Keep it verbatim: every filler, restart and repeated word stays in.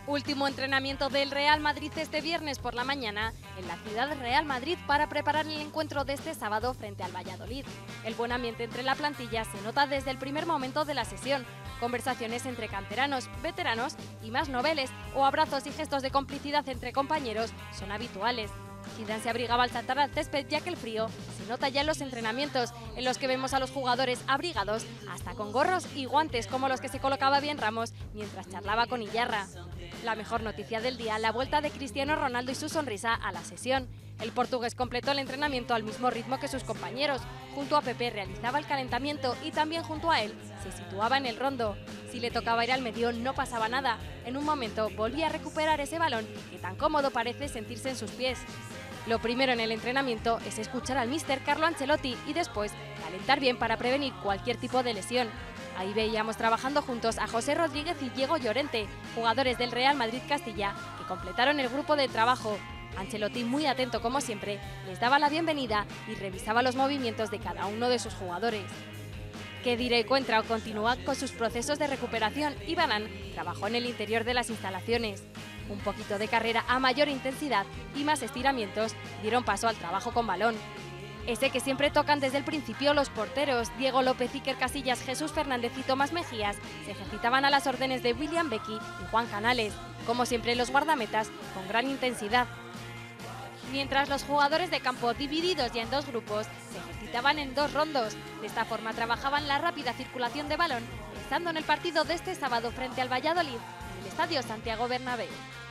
Último entrenamiento del Real Madrid este viernes por la mañana en la ciudad Real Madrid para preparar el encuentro de este sábado frente al Valladolid. El buen ambiente entre la plantilla se nota desde el primer momento de la sesión. Conversaciones entre canteranos, veteranos y más noveles o abrazos y gestos de complicidad entre compañeros son habituales. Zidane se abrigaba al saltar al césped ya que el frío se nota ya en los entrenamientos, en los que vemos a los jugadores abrigados hasta con gorros y guantes como los que se colocaba bien Ramos mientras charlaba con Iyarra. La mejor noticia del día, la vuelta de Cristiano Ronaldo y su sonrisa a la sesión. El portugués completó el entrenamiento al mismo ritmo que sus compañeros. Junto a Pepe realizaba el calentamiento y también junto a él se situaba en el rondo. Si le tocaba ir al medio no pasaba nada. En un momento volvía a recuperar ese balón que tan cómodo parece sentirse en sus pies. Lo primero en el entrenamiento es escuchar al míster Carlo Ancelotti y después calentar bien para prevenir cualquier tipo de lesión. Ahí veíamos trabajando juntos a José Rodríguez y Diego Llorente, jugadores del Real Madrid Castilla, que completaron el grupo de trabajo. Ancelotti, muy atento como siempre, les daba la bienvenida y revisaba los movimientos de cada uno de sus jugadores. Khedira y Coentrao continúan con sus procesos de recuperación y Varane trabajó en el interior de las instalaciones. Un poquito de carrera a mayor intensidad y más estiramientos dieron paso al trabajo con balón. Ese que siempre tocan desde el principio los porteros, Diego López, Iker Casillas, Jesús Fernández y Tomás Mejías, se ejercitaban a las órdenes de William Becky y Juan Canales, como siempre los guardametas, con gran intensidad. Mientras los jugadores de campo, divididos ya en dos grupos, se ejercitaban en dos rondos. De esta forma trabajaban la rápida circulación de balón, pensando en el partido de este sábado frente al Valladolid, en el Estadio Santiago Bernabéu.